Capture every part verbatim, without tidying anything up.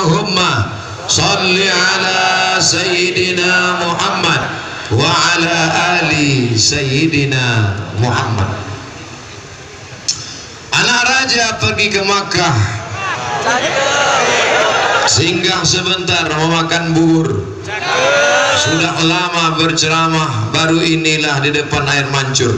Allahumma salli ala Sayyidina Muhammad wa ala ali Sayyidina Muhammad. Anak raja pergi ke Makkah, singgah sebentar memakan bubur. Sudah lama berceramah, baru inilah di depan air mancur.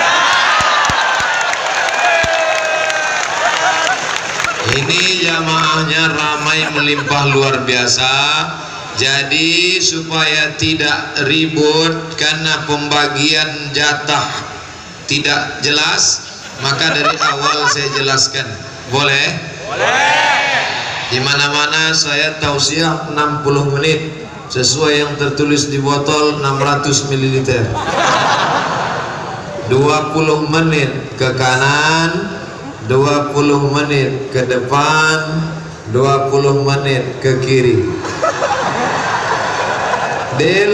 Ini jamaahnya ramai melimpah luar biasa. Jadi supaya tidak ribut karena pembagian jatah tidak jelas, maka dari awal saya jelaskan. Boleh? Boleh. Di mana-mana saya tausiah enam puluh menit sesuai yang tertulis di botol enam ratus mililiter. dua puluh menit ke kanan, dua puluh menit ke depan, dua puluh menit ke kiri. Deal?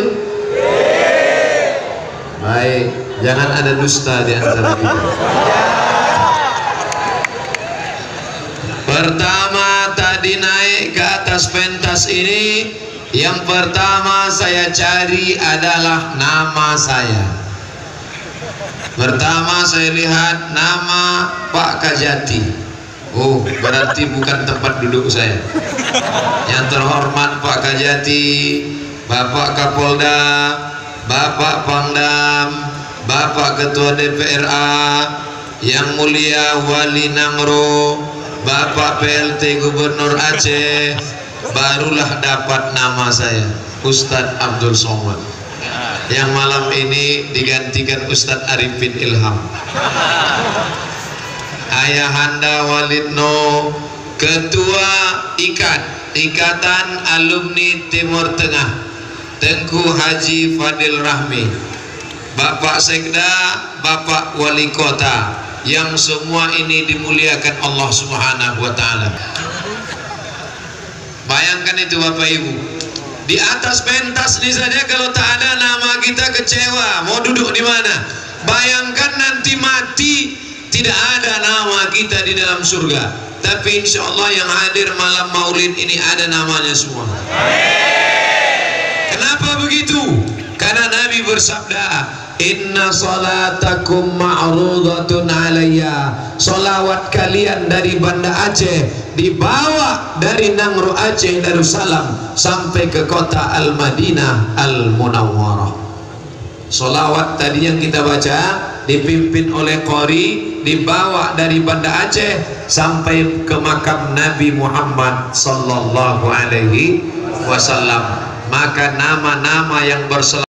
Baik, jangan ada dusta di antara kita. Pertama tadi naik ke atas pentas ini, yang pertama saya cari adalah nama saya. Pertama saya lihat nama Pak Kajati. Oh, berarti bukan tempat duduk saya. Yang terhormat Pak Kajati, Bapak Kapolda, Bapak Pangdam, Bapak Ketua D P R A, Yang Mulia Wali Nangro, Bapak P L T Gubernur Aceh, barulah dapat nama saya, Ustadz Abdul Somad. Yang malam ini digantikan Ustadz Arifin Ilham. Ayahanda Walidno, Ketua Ikat Ikatan Alumni Timur Tengah, Tengku Haji Fadil Rahmi, Bapak Sekda, Bapak Wali Kota, yang semua ini dimuliakan Allah Subhanahu wa Ta'ala. Bayangkan itu Bapak Ibu, di atas pentas ini saja kalau tak ada nama kita kecewa, mau duduk di mana? Bayangkan nanti mati tidak ada nama kita di dalam surga. Tapi insya Allah yang hadir malam maulid ini ada namanya semua. Kenapa begitu? Karena Nabi bersabda, inna salatakum ma'rudatun alayya. Salawat kalian dari Banda Aceh dibawa dari Nangro Aceh Darussalam sampai ke kota Al-Madinah Al-Munawwarah. Salawat tadi yang kita baca dipimpin oleh Qori, dibawa dari Banda Aceh sampai ke makam Nabi Muhammad sallallahu alaihi wasallam. Maka nama-nama yang berselawat